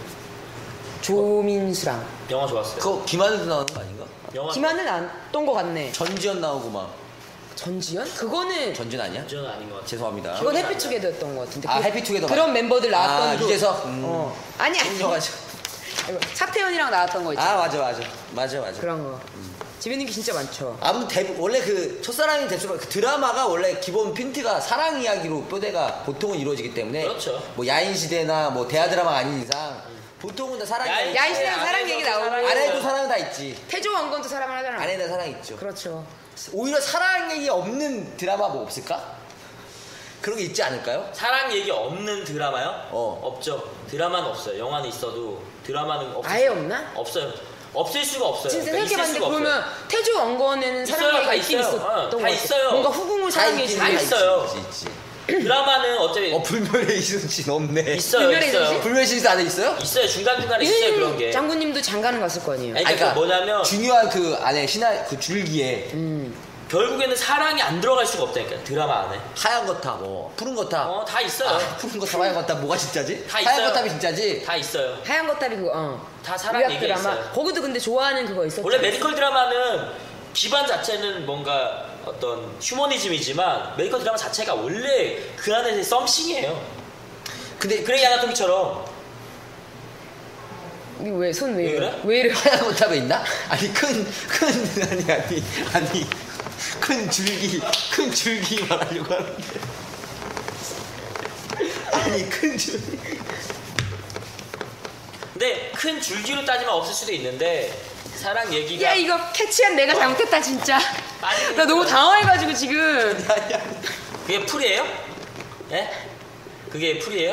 Speaker 1: 조민수랑
Speaker 3: 영화 좋았어요.
Speaker 2: 그거 김하늘도 나오는 거 아닌가?
Speaker 3: 영화
Speaker 1: 김하늘 안떤 거 같네.
Speaker 2: 전지현 나오고 막
Speaker 1: 전지현? 그거는
Speaker 2: 전지현 아니야?
Speaker 3: 조재현 아닌 것 같아.
Speaker 2: 죄송합니다.
Speaker 1: 그건 해피투게더였던 것 같은데.
Speaker 2: 아,
Speaker 1: 그-
Speaker 2: 해피투게더
Speaker 1: 그런
Speaker 2: 맞-
Speaker 1: 멤버들 나왔던
Speaker 2: 아,
Speaker 1: 그-
Speaker 2: 유재석? 음.
Speaker 1: 어 아니 아니.
Speaker 2: 인정하죠.
Speaker 1: 아이고, 차태현이랑 나왔던 거 있지.
Speaker 2: 아 맞아 맞아 맞아 맞아.
Speaker 1: 그런 거. 재밌는 게 진짜 많죠.
Speaker 2: 아무튼 대, 원래 그 첫사랑이 대수가 그 드라마가 원래 기본 핀트가 사랑 이야기로 뼈대가 보통은 이루어지기 때문에
Speaker 3: 그렇죠.
Speaker 2: 뭐 야인 시대나 뭐 대하 드라마가 아닌 이상 보통은 다 사랑
Speaker 3: 야인
Speaker 2: 이야기.
Speaker 1: 야인 시대는 사랑
Speaker 3: 안에서도
Speaker 1: 얘기 나오고.
Speaker 3: 사랑이
Speaker 2: 안에도
Speaker 3: 있어요.
Speaker 2: 사랑은 다 있지.
Speaker 1: 태조 왕건도 사랑을 하잖아.
Speaker 2: 안에다 사랑 있죠.
Speaker 1: 그렇죠.
Speaker 2: 오히려 사랑 얘기 없는 드라마 뭐 없을까? 그런 게 있지 않을까요?
Speaker 3: 사랑 얘기 없는 드라마요?
Speaker 2: 어.
Speaker 3: 없죠. 드라마는 없어요. 영화는 있어도 드라마는 없.
Speaker 1: 아예 없나?
Speaker 3: 없어요. 없을 수가 없어요.
Speaker 1: 진짜
Speaker 3: 그러니까 있을
Speaker 1: 생각해봤는데
Speaker 3: 수가
Speaker 1: 그러면
Speaker 3: 없어요.
Speaker 1: 태조 왕건에는 사랑
Speaker 3: 있어요,
Speaker 1: 얘기가
Speaker 3: 다
Speaker 1: 있긴
Speaker 3: 있어요.
Speaker 1: 있었던
Speaker 3: 어,
Speaker 1: 것
Speaker 3: 다
Speaker 1: 같아.
Speaker 3: 있어요.
Speaker 1: 뭔가 후궁을
Speaker 2: 다
Speaker 1: 사랑해
Speaker 2: 있긴
Speaker 1: 주는
Speaker 3: 다
Speaker 2: 다
Speaker 3: 있어요.
Speaker 2: 있지, 있지, 있지.
Speaker 3: 드라마는 어차피
Speaker 2: 어 불멸의 이순신 없네.
Speaker 3: 있어요.
Speaker 1: 불멸의
Speaker 3: 있어요.
Speaker 1: 이순신?
Speaker 2: 불멸의 이순신 안에 있어요?
Speaker 3: 있어요. 중간 중간에 있어요 그런 게.
Speaker 1: 이순신 장군님도 장가는 갔을 거 아니에요.
Speaker 3: 아니,
Speaker 2: 아니,
Speaker 3: 그러니까 뭐냐면
Speaker 2: 중요한 그 안에 신화 그 줄기에
Speaker 1: 음.
Speaker 3: 결국에는 사랑이 안 들어갈 수가 없다니까 드라마 안에.
Speaker 2: 하얀 거탑, 뭐 푸른 거탑.
Speaker 3: 어 다 있어요.
Speaker 2: 아, 푸른 거탑, 하얀 거탑 뭐가 진짜지?
Speaker 3: 다
Speaker 2: 하얀
Speaker 3: 있어요.
Speaker 2: 거탑이 진짜지?
Speaker 3: 다 있어요.
Speaker 1: 하얀 거탑이 그거 어.
Speaker 3: 다 사랑
Speaker 1: 의학
Speaker 3: 얘기가
Speaker 1: 드라마.
Speaker 3: 있어요.
Speaker 1: 거기도 근데 좋아하는 그거 있었죠.
Speaker 3: 원래 메디컬 드라마는 기반 자체는 뭔가 어떤 휴머니즘이지만 메디컬 드라마 자체가 원래 그 안에서 썸씽이에요.
Speaker 2: 근데
Speaker 3: 그레이 아나토미처럼.
Speaker 1: 이거 왜 손 왜
Speaker 3: 왜
Speaker 1: 이래?
Speaker 3: 그래?
Speaker 1: 왜 이래?
Speaker 2: 하얀 거탑에 있나? 아니 큰 큰 아니 아니 아니 큰 줄기 큰 줄기 말하려고 하는데 아니 큰 줄기
Speaker 3: 근데 큰 줄기로 따지면 없을 수도 있는데 사랑 얘기가
Speaker 1: 야 이거 캐치한 내가 잘못했다 진짜.
Speaker 3: 아니,
Speaker 1: 나 너무 당황해가지고 지금.
Speaker 2: 아니 아니
Speaker 3: 그게 풀이에요? 예? 그게 풀이에요?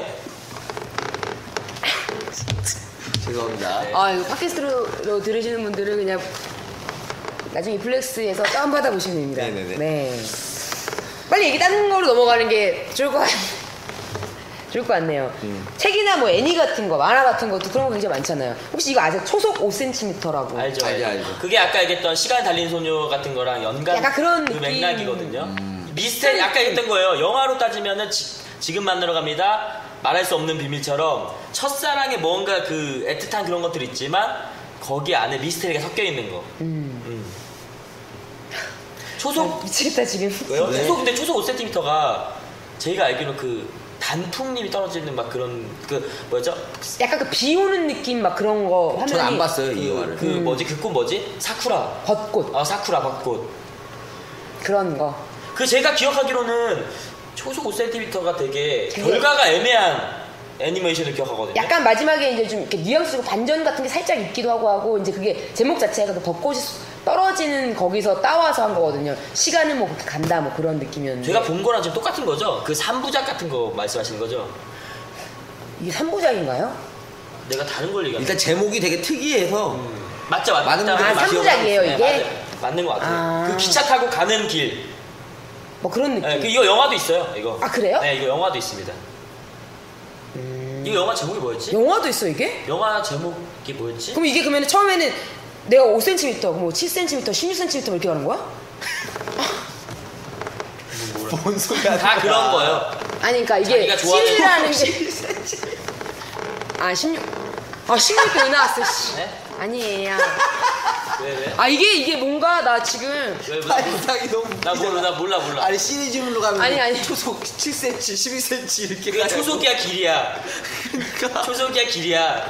Speaker 2: 죄송합니다.
Speaker 3: 네.
Speaker 1: 아 이거 팟캐스트로 들으시는 분들은 그냥 나중에 플렉스에서 다운받아 보시면 됩니다.
Speaker 2: 네네네.
Speaker 1: 네. 빨리 얘기 다른 거로 넘어가는 게 좋을 것 같. 좋을 것 같네요.
Speaker 2: 음.
Speaker 1: 책이나 뭐 애니 같은 거, 만화 같은 것도 그런 거 굉장히 많잖아요. 혹시 이거 아세요? 초속 오 센티미터라고.
Speaker 3: 알죠,
Speaker 2: 알죠,
Speaker 3: 알죠.
Speaker 2: 알죠.
Speaker 3: 그게 아까 얘기했던 시간 달린 소녀 같은 거랑 연관
Speaker 1: 약간 그런
Speaker 3: 그
Speaker 1: 느낌.
Speaker 3: 맥락이거든요. 미스테리 아까 얘기했던 거예요. 영화로 따지면은 지, 지금 만나러 갑니다. 말할 수 없는 비밀처럼 첫사랑에 뭔가 그 애틋한 그런 것들 있지만 거기 안에 미스테리가 섞여 있는 거.
Speaker 1: 음.
Speaker 3: 음. 초속
Speaker 1: 아, 미치겠다 지금.
Speaker 3: 왜요?
Speaker 2: 왜?
Speaker 3: 초속 근데 초속 오 센티미터가 저희가 알기로 그 단풍잎이 떨어지는 막 그런 그 뭐죠?
Speaker 1: 약간 그 비 오는 느낌 막 그런 거 화면이.
Speaker 2: 저는 안 봤어요 이
Speaker 3: 그,
Speaker 2: 영화를.
Speaker 3: 그 뭐지 그 꽃 뭐지? 사쿠라.
Speaker 1: 벚꽃
Speaker 3: 아 사쿠라 벚꽃.
Speaker 1: 그런 거.
Speaker 3: 그 제가 기억하기로는 초속 오 센티미터가 되게
Speaker 1: 되게-
Speaker 3: 결과가 애매한 애니메이션을 기억하거든요.
Speaker 1: 약간 마지막에 이제 좀 이렇게 뉘앙스고 반전 같은 게 살짝 있기도 하고 하고 이제 그게 제목 자체가 그 벚꽃이 떨어지는 거기서 따와서 한 거거든요. 시간은 뭐 그렇게 간다 뭐 그런 느낌이었는데.
Speaker 3: 제가 본 거랑 지금 똑같은 거죠? 그 삼부작 같은 거 말씀하시는 거죠?
Speaker 1: 이게 삼부작인가요?
Speaker 3: 내가 다른 걸 얘기하는
Speaker 2: 일단 제목이 되게 특이해서
Speaker 3: 음. 맞죠, 맞죠.
Speaker 2: 많은
Speaker 3: 맞다.
Speaker 2: 분들이
Speaker 1: 아,
Speaker 3: 맞-
Speaker 1: 삼부작이에요,
Speaker 3: 네,
Speaker 1: 이게?
Speaker 3: 맞아요. 맞는 것 같아요.
Speaker 1: 아.
Speaker 3: 그 기차 타고 가는 길.
Speaker 1: 뭐 그런 느낌.
Speaker 3: 네, 그 이거 영화도 있어요. 이거.
Speaker 1: 아, 그래요?
Speaker 3: 네, 이거 영화도 있습니다.
Speaker 1: 음...
Speaker 3: 이거 영화 제목이 뭐였지?
Speaker 1: 영화도 있어 이게?
Speaker 3: 영화 제목이 뭐였지?
Speaker 1: 그럼 이게 그러면 처음에는 내가 오 센티미터, 뭐 칠 센티미터, 십육 센티미터 이렇게 가는 거야?
Speaker 2: 뭔 소리야?
Speaker 3: 다 그런 거예요.
Speaker 1: 아니 그러니까 이게
Speaker 3: 자기가 좋아하는
Speaker 1: 칠이라는 게 아, 십육. 아, 십육도 왜 나왔어, 씨.
Speaker 3: 네?
Speaker 1: 아니에요.
Speaker 3: 왜 왜?
Speaker 1: 아, 이게, 이게 뭔가, 나 지금.
Speaker 3: 왜, 왜,
Speaker 2: 아
Speaker 3: 왜?
Speaker 2: 이상이 너무
Speaker 3: 나 몰라, 나 몰라, 몰라.
Speaker 2: 아니 시리즈물로 가면
Speaker 1: 아니, 아니.
Speaker 2: 초속 칠 센티미터, 십이 센티미터 이렇게
Speaker 3: 그게
Speaker 2: 가지고.
Speaker 3: 초속이야 길이야.
Speaker 2: 그러니까
Speaker 3: 초속이야 길이야.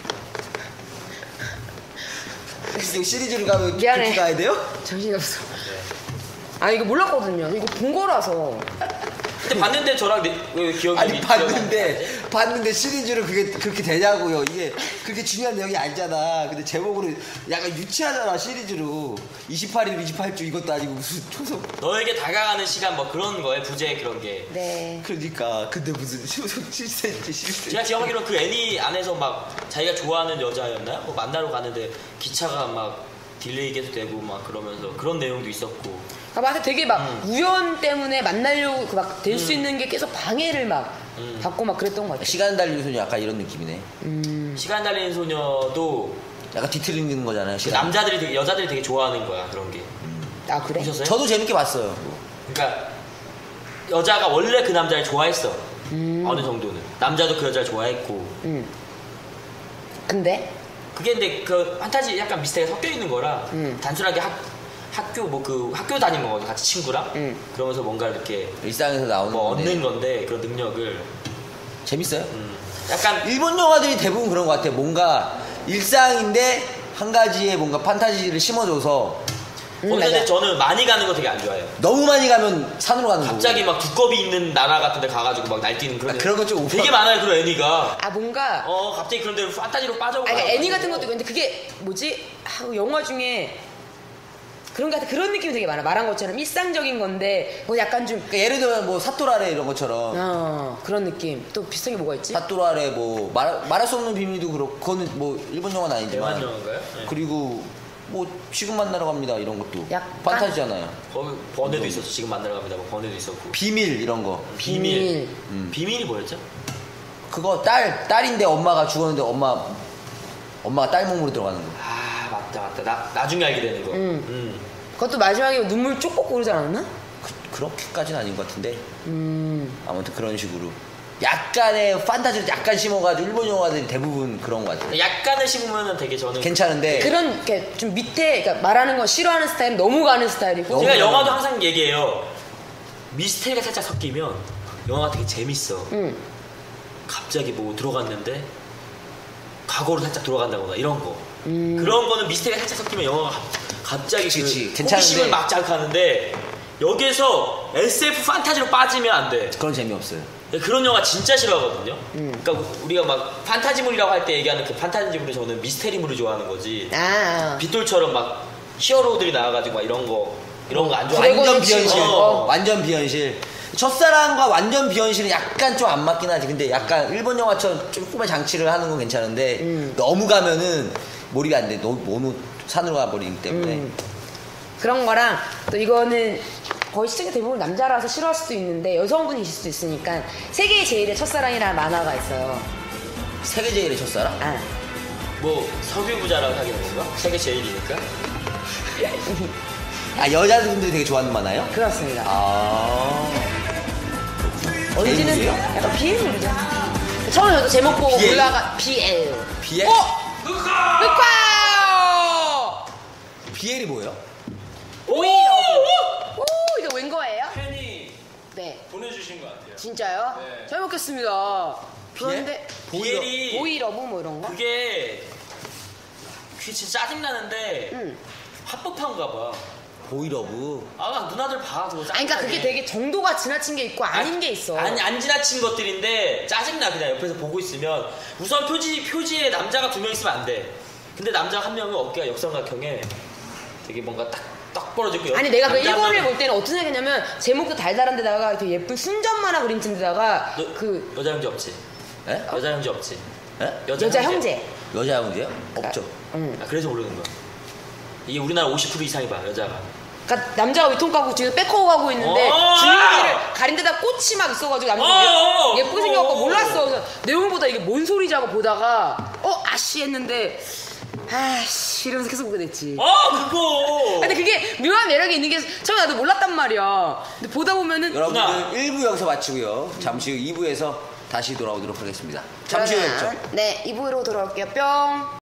Speaker 2: 지금 시리즈로 가면
Speaker 1: 미안해.
Speaker 2: 그렇게 가야 돼요?
Speaker 1: 정신없어. 아, 이거 몰랐거든요. 이거 본 거라서.
Speaker 3: 근데 봤는데 저랑 내, 왜 기억이
Speaker 2: 아니
Speaker 3: 기억이
Speaker 2: 봤는데 봤는데 시리즈로 그게 그렇게 되냐고요. 이게 그렇게 중요한 내용이 아니잖아. 근데 제목으로 약간 유치하잖아 시리즈로. 이십팔 일 이십팔 주 이것도 아니고 무슨 초속.
Speaker 3: 너에게 다가가는 시간 뭐 그런 거에 부재 그런 게.
Speaker 1: 네.
Speaker 2: 그러니까 근데 무슨 초속 칠 센티미터 십이 센티미터.
Speaker 3: 제가 기억하기로 그 애니 안에서 막 자기가 좋아하는 여자였나요? 뭐 만나러 가는데 기차가 막 딜레이 계속 되고 막 그러면서 그런 내용도 있었고.
Speaker 1: 아, 맞아. 되게 막
Speaker 3: 음.
Speaker 1: 우연 때문에 만나려고 그 막 될 수
Speaker 3: 음.
Speaker 1: 있는 게 계속 방해를 막
Speaker 3: 음.
Speaker 1: 받고 막 그랬던 것 같아.
Speaker 2: 시간 달리는 소녀 약간 이런 느낌이네.
Speaker 1: 음.
Speaker 3: 시간 달리는 소녀도
Speaker 2: 약간 뒤틀리는 거잖아요.
Speaker 3: 그
Speaker 2: 시간.
Speaker 3: 남자들이 되게, 여자들이 되게 좋아하는 거야 그런 게.
Speaker 1: 아, 그래?
Speaker 3: 보셨어요?
Speaker 2: 저도 재밌게 봤어요.
Speaker 3: 그러니까 여자가 원래 그 남자를 좋아했어.
Speaker 1: 음.
Speaker 3: 어느 정도는 남자도 그 여자를 좋아했고.
Speaker 1: 음. 근데?
Speaker 3: 그게 근데 그 판타지 약간 미스테리가 섞여 있는 거라
Speaker 1: 음.
Speaker 3: 단순하게 학, 학교 뭐 그 학교 다니는 거거든 같이 친구랑.
Speaker 1: 음.
Speaker 3: 그러면서 뭔가 이렇게
Speaker 2: 일상에서 나오는
Speaker 3: 뭐
Speaker 2: 건데
Speaker 3: 얻는 건데 그런 능력을.
Speaker 2: 재밌어요.
Speaker 3: 음. 약간
Speaker 2: 일본 영화들이 대부분 그런 것 같아요. 뭔가 일상인데 한 가지의 뭔가 판타지를 심어줘서
Speaker 1: 음,
Speaker 3: 근데
Speaker 1: 맞아.
Speaker 3: 저는 많이 가는 거 되게 안 좋아해요.
Speaker 2: 너무 많이 가면 산으로 가는 거고.
Speaker 3: 갑자기 막 두꺼비 있는 나라 같은 데 가가지고 막 날뛰는 그런
Speaker 2: 아,
Speaker 3: 애-
Speaker 2: 그런 건좀 오버.
Speaker 3: 되게 많아요 그런 애니가.
Speaker 1: 아, 뭔가.
Speaker 3: 어 갑자기 그런 데로 판타지로
Speaker 1: 아,
Speaker 3: 빠져가고.
Speaker 1: 그러니까 애니 같은 것도 있는데 그게 뭐지? 아, 영화 중에 그런 것 같아. 그런 느낌이 되게 많아. 말한 것처럼 일상적인 건데 뭐 약간 좀
Speaker 2: 그러니까 예를 들면 뭐 사토라레 이런 것처럼
Speaker 1: 어, 그런 느낌. 또 비슷한 게 뭐가 있지?
Speaker 2: 사토라레 뭐 말, 말할 수 없는 비밀도 그렇고 그거는 뭐 일본 영화는 아니지만
Speaker 3: 대만 영화인가요? 네.
Speaker 2: 그리고 뭐 지금 만나러 갑니다 이런 것도
Speaker 1: 약간-
Speaker 2: 판타지잖아요.
Speaker 3: 거기 번외도 있었어. 지금 만나러 갑니다. 뭐 번외도 있었고.
Speaker 2: 비밀 이런 거.
Speaker 3: 비밀.
Speaker 1: 비밀.
Speaker 2: 음.
Speaker 3: 비밀이 뭐였죠?
Speaker 2: 그거 딸 딸인데 엄마가 죽었는데 엄마 엄마가 딸 몸으로 들어가는 거.
Speaker 3: 아 맞다 맞다. 나 나중에 알게 되는 거.
Speaker 1: 음.
Speaker 3: 음.
Speaker 1: 그것도 마지막에 눈물 쪽꼭 고르지 않았나?
Speaker 2: 그, 그렇게까지는 아닌 것 같은데
Speaker 1: 음.
Speaker 2: 아무튼 그런 식으로 약간의 판타지를 약간 심어가지고 일본 영화들이 대부분 그런 것 같아요.
Speaker 3: 약간을 심으면 되게 저는
Speaker 2: 괜찮은데
Speaker 1: 그런 이렇게 좀 밑에 그러니까 말하는 거 싫어하는 스타일은 너무 가는 스타일이고.
Speaker 2: 너무
Speaker 3: 제가
Speaker 2: 가는
Speaker 3: 영화도 항상 얘기해요. 미스테리가 살짝 섞이면 영화가 되게 재밌어.
Speaker 1: 음.
Speaker 3: 갑자기 뭐 들어갔는데 과거로 살짝 돌아간다거나 이런 거.
Speaker 1: 음.
Speaker 3: 그런 거는 미스테리가 살짝 섞이면 영화가 갑자기
Speaker 2: 그치, 그치.
Speaker 3: 그
Speaker 2: 괜찮은데.
Speaker 3: 호기심을 막 자극하는데 여기에서 에스에프 판타지로 빠지면 안 돼.
Speaker 2: 그런 재미없어요.
Speaker 3: 그런 영화 진짜 싫어하거든요.
Speaker 1: 음.
Speaker 3: 그러니까 우리가 막 판타지물이라고 할 때 얘기하는 그 판타지물을 저는 미스테리물을 좋아하는 거지.
Speaker 1: 아.
Speaker 3: 빗돌처럼 막 히어로들이 나와가지고 막 이런 거 이런 거 안 좋아해.
Speaker 1: 드래곤
Speaker 2: 완전
Speaker 1: 치고.
Speaker 2: 비현실.
Speaker 3: 어.
Speaker 2: 완전 비현실. 첫사랑과 완전 비현실은 약간 좀 안 맞긴 하지. 근데 약간 일본 영화처럼 조금의 장치를 하는 건 괜찮은데
Speaker 1: 음.
Speaker 2: 너무 가면은 몰입이 안 돼. 너무, 너무 산으로 가버리기 때문에.
Speaker 1: 음. 그런 거랑 또 이거는 거의 시청자 대부분 남자라서 싫어할 수도 있는데 여성분이실 수도 있으니까 세계 제일의 첫사랑이라는 만화가 있어요.
Speaker 2: 세계 제일의 첫사랑?
Speaker 1: 아.
Speaker 3: 뭐 석유 부자랑 사귀는 건가? 세계 제일이니까.
Speaker 2: 아 여자분들이 되게 좋아하는 만화요?
Speaker 1: 그렇습니다.
Speaker 2: 아.
Speaker 1: 언지는
Speaker 2: 비엘이에요?
Speaker 1: 약간 비엘물이죠. 처음에 저도 제목 보고
Speaker 2: 비엘?
Speaker 1: 올라가 비엘.
Speaker 2: 비엘?
Speaker 1: 어? 흑화!
Speaker 2: 비엘이 뭐예요?
Speaker 1: 보이러브. 오, 이거 웬 거예요?
Speaker 4: 팬이
Speaker 1: 네.
Speaker 4: 보내주신 것 같아요.
Speaker 1: 진짜요?
Speaker 4: 네.
Speaker 1: 잘 먹겠습니다. 그런데
Speaker 3: 비엘이
Speaker 1: 보이러브 뭐 이런 거?
Speaker 3: 그게 그게 진짜 짜증나는데
Speaker 1: 응.
Speaker 3: 합법한가 봐.
Speaker 2: 보이러브.
Speaker 3: 아, 막 누나들 봐. 그거
Speaker 1: 아니, 그러니까 그게 되게 정도가 지나친 게 있고 아닌 게 있어.
Speaker 3: 아니, 안 지나친 것들인데 짜증나. 그냥 옆에서 보고 있으면 우선 표지 표지에 남자가 두 명 있으면 안 돼. 근데 남자 한 명은 어깨가 역삼각형에 되게 뭔가 딱, 딱 벌어지고.
Speaker 1: 아니 내가 그
Speaker 3: 남자 한
Speaker 1: 일본을
Speaker 3: 명은-
Speaker 1: 볼 때는 어떤 생각했냐면 제목도 달달한 데다가 되게 예쁜 순전만화 그림친 데다가
Speaker 3: 너,
Speaker 1: 그
Speaker 3: 여자 형제 없지?
Speaker 2: 에?
Speaker 3: 여자 형제 없지?
Speaker 2: 에?
Speaker 1: 여자 형제.
Speaker 2: 여자 형제요? 없죠.
Speaker 1: 응.
Speaker 3: 아, 그래서 모르는 거야. 이게 우리나라 오십 퍼센트 이상이 봐, 여자가.
Speaker 1: 그러니까 남자가 위통 까고 뒤에서 백허그 하고 있는데
Speaker 3: 어!
Speaker 1: 주인공을 가린 데다 꽃이 막 있어가지고 남자가
Speaker 3: 어!
Speaker 1: 예, 예쁘게 생겨갖고
Speaker 3: 어!
Speaker 1: 몰랐어. 그래서 내용보다 이게 뭔 소리지 하고 보다가 어 아씨 했는데 아씨 이러면서 계속 보게 됐지.
Speaker 3: 아, 그거!
Speaker 1: 근데 그게 묘한 매력이 있는 게 처음에 나도 몰랐단 말이야. 근데 보다 보면은
Speaker 2: 여러분들
Speaker 3: 누나.
Speaker 2: 일 부 여기서 마치고요. 잠시 후 이 부에서 다시 돌아오도록 하겠습니다. 잠시 후에 뵙죠.
Speaker 1: 네, 이 부로 돌아올게요. 뿅.